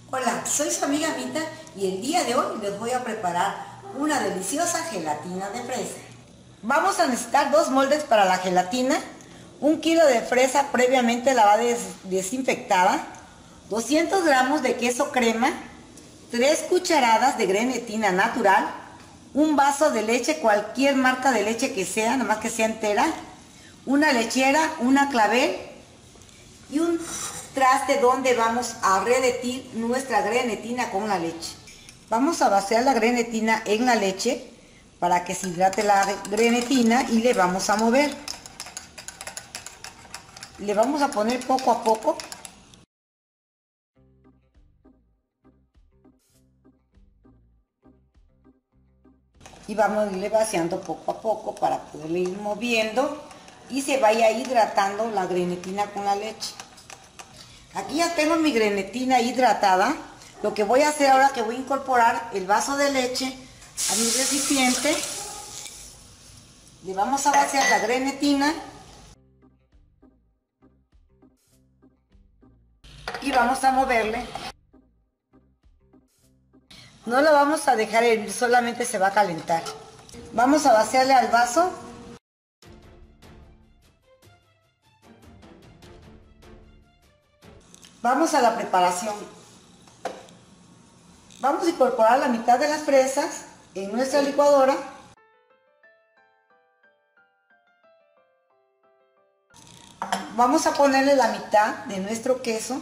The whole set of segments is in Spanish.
Hola, soy su amiga Mita y el día de hoy les voy a preparar una deliciosa gelatina de fresa. Vamos a necesitar 2 moldes para la gelatina, 1 kilo de fresa previamente lavada y desinfectada, 200 gramos de queso crema, 3 cucharadas de grenetina natural, un vaso de leche, cualquier marca de leche que sea, nada más que sea entera, una lechera, una clavel y un traste donde vamos a derretir nuestra grenetina con la leche. Vamos a vaciar la grenetina en la leche para que se hidrate la grenetina y le vamos a mover. Le vamos a poner poco a poco. Y vamos a irle vaciando poco a poco para poderle ir moviendo y se vaya hidratando la grenetina con la leche. Aquí ya tengo mi grenetina hidratada. Lo que voy a hacer ahora es que voy a incorporar el vaso de leche a mi recipiente. Le vamos a vaciar la grenetina y vamos a moverle. No lo vamos a dejar hervir, solamente se va a calentar. Vamos a vaciarle al vaso. Vamos a la preparación. Vamos a incorporar la mitad de las fresas en nuestra licuadora. Vamos a ponerle la mitad de nuestro queso.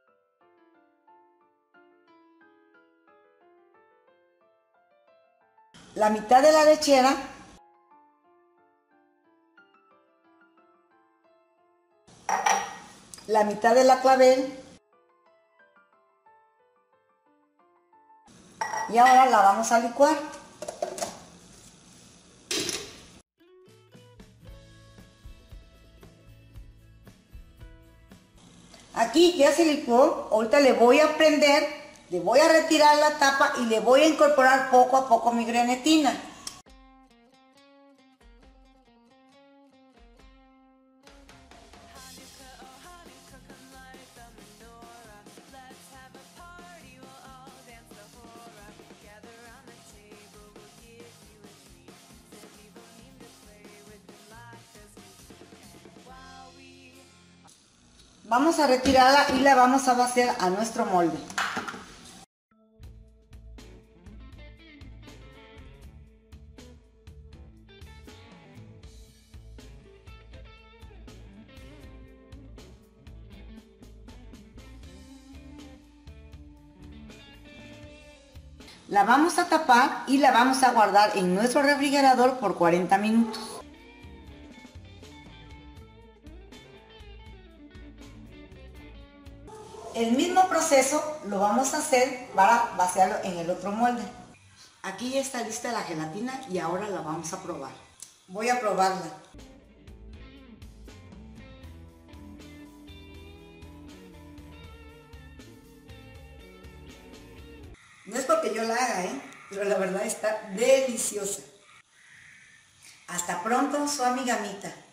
La mitad de la lechera. La mitad de la clavel. Y ahora la vamos a licuar. Aquí ya se licuó, ahorita le voy a prender, le voy a retirar la tapa y le voy a incorporar poco a poco mi grenetina. Vamos a retirarla y la vamos a vaciar a nuestro molde. La vamos a tapar y la vamos a guardar en nuestro refrigerador por 40 minutos. El mismo proceso lo vamos a hacer para vaciarlo en el otro molde. Aquí ya está lista la gelatina y ahora la vamos a probar. Voy a probarla. No es porque yo la haga, pero la verdad está deliciosa. Hasta pronto, su amiga Mita.